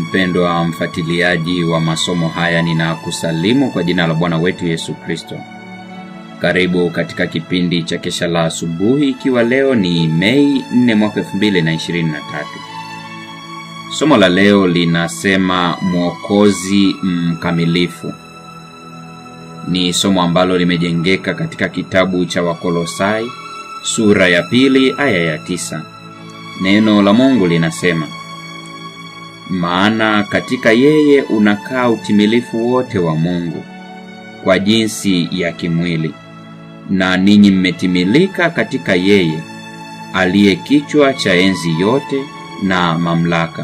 Mpendwa mfuatiliaji wa masomo haya, ninakusalimu kwa jina la Bwana wetu Yesu Kristo. Karibu katika kipindi cha Kesha la Asubuhi, ikiwa leo ni Mei 4 mwaka 2023. Somo la leo linasema Mwokozi mkamilifu. Ni somo ambalo limejengeka katika kitabu cha Wakolosai sura ya 2 aya ya 9. Neno la Mungu linasema, maana katika yeye unakaa utimilifu wote wa Mungu kwa jinsi ya kimwili, na ninyi mmetimilika katika yeye aliye kichwa cha enzi yote na mamlaka.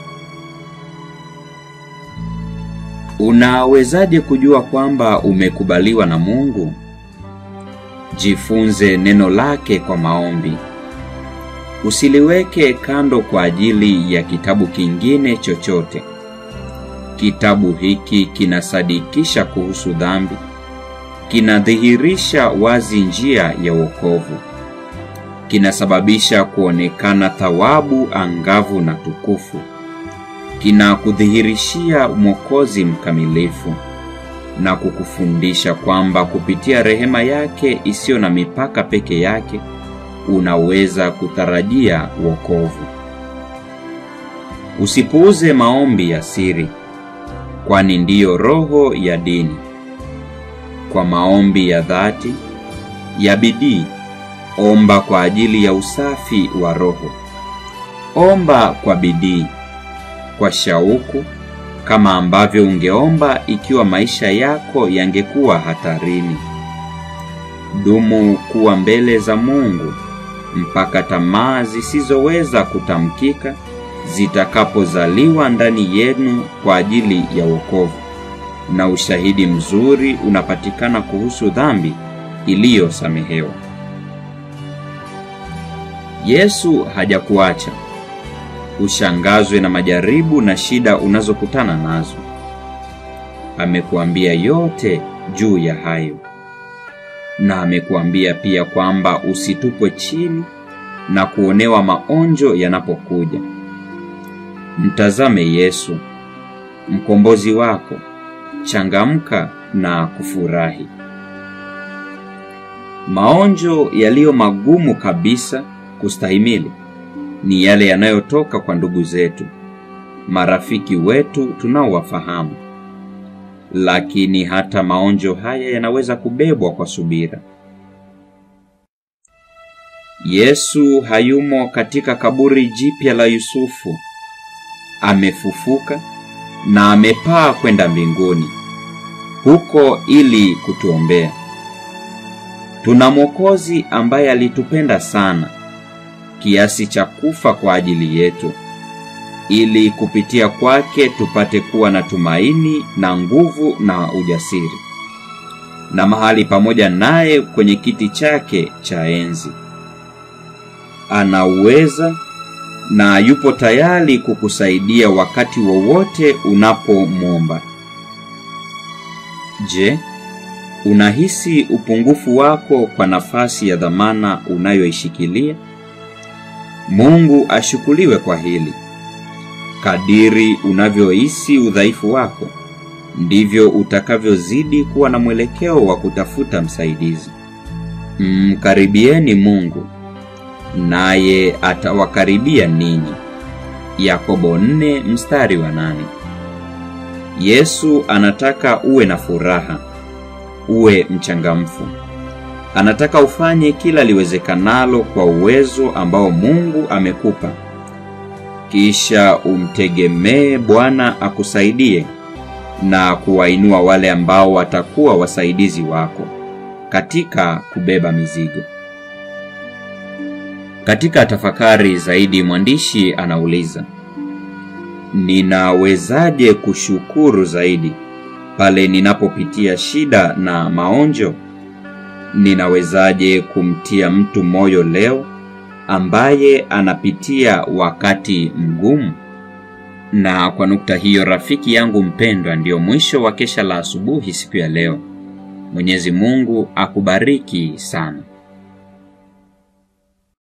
Unawezaje kujua kwamba umekubaliwa na Mungu? Jifunze neno lake kwa maombi. Usiliweke kando kwa ajili ya kitabu kingine chochote. Kitabu hiki kinasadikisha kuhusu dhambi, kinadhihirisha wazi njia ya wokovu, kinasababisha kuonekana thawabu angavu na tukufu, kinakudhihirishia Mwokozi mkamilifu, na kukufundisha kwamba kupitia rehema yake isiyo na mipaka peke yake unaweza kutarajia wokovu. Usipuuze maombi ya siri, kwani ndiyo roho ya dini. Kwa maombi ya dhati, ya bidii, omba kwa ajili ya usafi wa roho. Omba kwa bidii, kwa shauku, kama ambavyo ungeomba ikiwa maisha yako yangekuwa hatarini. Dumu kuwa mbele za Mungu mpaka tamaa zisizoweza kutamkika zitakapozaliwa ndani yenu kwa ajili ya wokovu, na ushahidi mzuri unapatikana kuhusu dhambi iliyosamehewa. Yesu hajakuacha ushangazwe na majaribu na shida unazokutana nazo. Amekuambia yote juu ya hayo, na amekuambia pia kwamba usitupwe chini na kuonewa maonjo yanapokuja. Mtazame Yesu, mkombozi wako, changamka na kufurahi. Maonjo yaliyo magumu kabisa kustahimili ni yale yanayotoka kwa ndugu zetu, marafiki wetu tunaowafahamu. Lakini hata maonjo haya yanaweza kubebwa kwa subira. Yesu hayumo katika kaburi jipya la Yusufu. Amefufuka na amepaa kwenda mbinguni, huko ili kutuombea. Tuna Mwokozi ambaye alitupenda sana kiasi cha kufa kwa ajili yetu, ili kupitia kwake tupate kuwa na tumaini na nguvu na ujasiri, na mahali pamoja naye kwenye kiti chake cha enzi. Anaweza na yupo tayari kukusaidia wakati wowote unapomwomba. Je, unahisi upungufu wako kwa nafasi ya dhamana unayoishikilia? Mungu ashukuriwe kwa hili. Kadiri unavyohisi udhaifu wako, ndivyo utakavyozidi kuwa na mwelekeo wa kutafuta msaidizi. Mkaribieni Mungu, naye atawakaribia ninyi. Yakobo 4 mstari wa 8. Yesu anataka uwe na furaha, uwe mchangamfu. Anataka ufanye kila liwezekanalo kwa uwezo ambao Mungu amekupa. Kisha umtegemee Bwana akusaidie na kuwainua wale ambao watakuwa wasaidizi wako katika kubeba mizigo. Katika tafakari zaidi, mwandishi anauliza, ninawezaje kushukuru zaidi pale ninapopitia shida na maonjo? Ninawezaje kumtia mtu moyo leo ambaye anapitia wakati mgumu? Na kwa nukta hiyo, rafiki yangu mpendwa, ndio mwisho wa Kesha la Asubuhi siku ya leo. Mwenyezi Mungu akubariki sana.